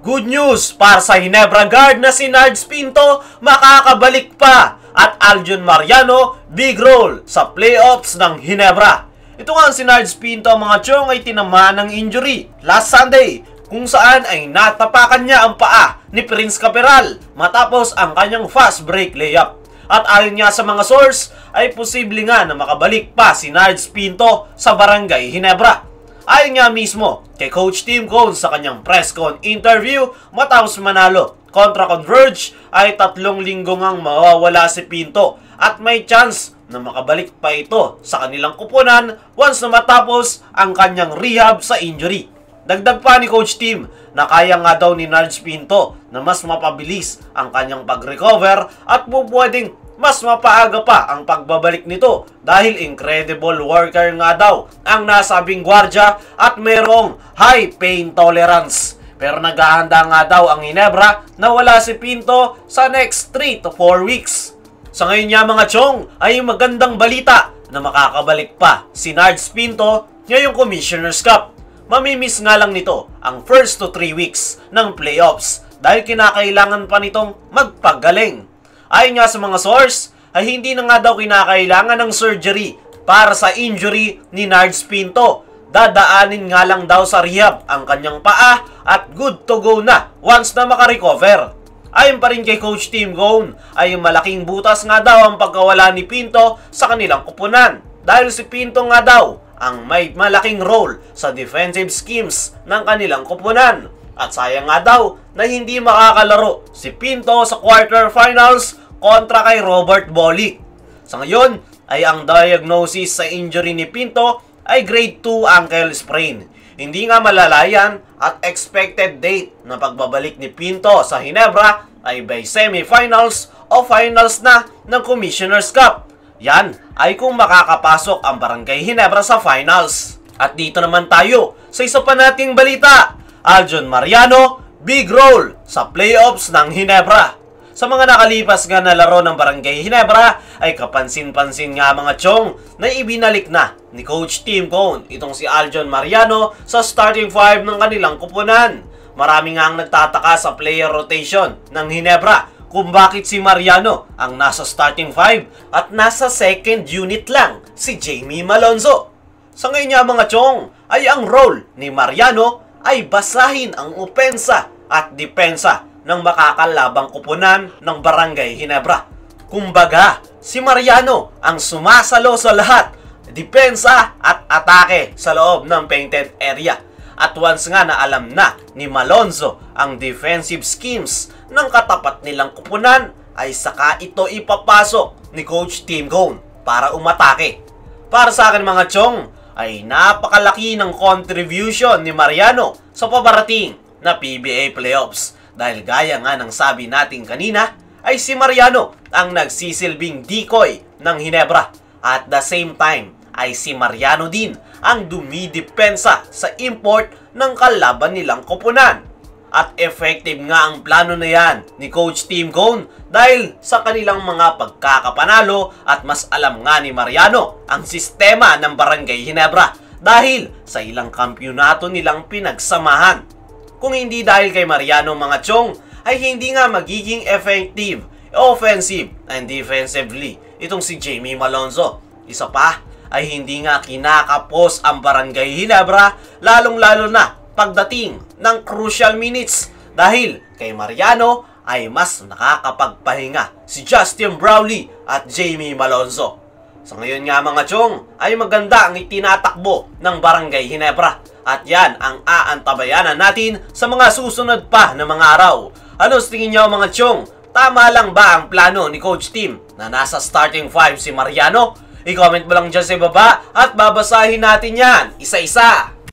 Good news para sa Ginebra guard na si Nards Pinto, makakabalik pa, at Aljun Mariano, big role sa playoffs ng Ginebra. Ito nga si Nards Pinto mga chong ay tinamaan ng injury last Sunday, kung saan ay natapakan niya ang paa ni Prince Caperal matapos ang kanyang fast break layup. At ayon nga sa mga source, ay posible nga na makabalik pa si Nards Pinto sa Barangay Ginebra. Ayon nga mismo kay Coach Tim Cone sa kanyang press con interview matapos manalo kontra Converge, ay 3 linggo ngang mawawala si Pinto at may chance na makabalik pa ito sa kanilang kupunan once na matapos ang kanyang rehab sa injury. Dagdag pa ni Coach Tim na kaya nga daw ni Nards Pinto na mas mapabilis ang kanyang pag-recover at pwedeng mas mapaaga pa ang pagbabalik nito dahil incredible worker nga daw ang nasabing gwardya at merong high pain tolerance. Pero naghahanda nga daw ang Ginebra na wala si Pinto sa next 3 to 4 weeks. Sa ngayon nga mga chong ay magandang balita na makakabalik pa si Nards Pinto ngayong Commissioner's Cup. Mamimiss nga lang nito ang first to 3 weeks ng playoffs dahil kinakailangan pa nitong magpagaling. Ayon nga sa mga source, ay hindi na nga daw kinakailangan ng surgery para sa injury ni Nards Pinto. Dadaanin nga lang daw sa rehab ang kanyang paa at good to go na once na makarecover. Ayon pa rin kay Coach Tim Cone, ay malaking butas nga daw ang pagkawala ni Pinto sa kanilang kupunan. Dahil si Pinto nga daw ang may malaking role sa defensive schemes ng kanilang kupunan. At sayang nga daw na hindi makakalaro si Pinto sa quarterfinals kontra kay Robert Bolick. Sa ngayon ay ang diagnosis sa injury ni Pinto ay grade 2 ankle sprain. Hindi nga malalayan at expected date na pagbabalik ni Pinto sa Ginebra ay by semifinals o finals na ng Commissioner's Cup. Yan ay kung makakapasok ang Barangay Ginebra sa finals. At dito naman tayo sa isa pa nating balita. Aljun Mariano, big role sa playoffs ng Ginebra. Sa mga nakalipas nga na laro ng Barangay Ginebra, ay kapansin-pansin nga mga chong na ibinalik na ni Coach Tim Cone itong si Aljun Mariano sa starting 5 ng kanilang kupunan. Marami nga ang nagtataka sa player rotation ng Ginebra kung bakit si Mariano ang nasa starting 5 at nasa second unit lang si Jamie Malonzo. Sa ngayon nga mga chong ay ang role ni Mariano ay basahin ang opensa at depensa ng makakalabang kupunan ng Barangay Ginebra. Kumbaga, si Mariano ang sumasalo sa lahat, depensa at atake sa loob ng painted area. At once nga na alam na ni Malonzo ang defensive schemes ng katapat nilang kupunan, ay saka ito ipapasok ni Coach Tim Cone para umatake. Para sa akin mga chong, ay napakalaki ng contribution ni Mariano sa pabarating na PBA playoffs. Dahil gaya nga ng sabi natin kanina, ay si Mariano ang nagsisilbing decoy ng Ginebra. At the same time, ay si Mariano din ang dumidepensa sa import ng kalaban nilang koponan. At effective nga ang plano na yan ni Coach Tim Cone dahil sa kanilang mga pagkakapanalo at mas alam nga ni Mariano ang sistema ng Barangay Ginebra dahil sa ilang kampyonato nilang pinagsamahan. Kung hindi dahil kay Mariano mga chong, ay hindi nga magiging effective, offensive and defensively itong si Jamie Malonzo. Isa pa ay hindi nga kinakapos ang Barangay Ginebra lalong-lalo na pagdating ng crucial minutes dahil kay Mariano ay mas nakakapagpahinga si Justin Brownlee at Jamie Malonzo. Sa ngayon nga mga chong ay maganda ang itinatakbo ng Barangay Ginebra at yan ang aantabayanan natin sa mga susunod pa na mga araw. Ano sa tingin nyo mga chong? Tama lang ba ang plano ni Coach Tim na nasa starting 5 si Mariano? I-comment mo lang dyan sa baba at babasahin natin yan isa-isa.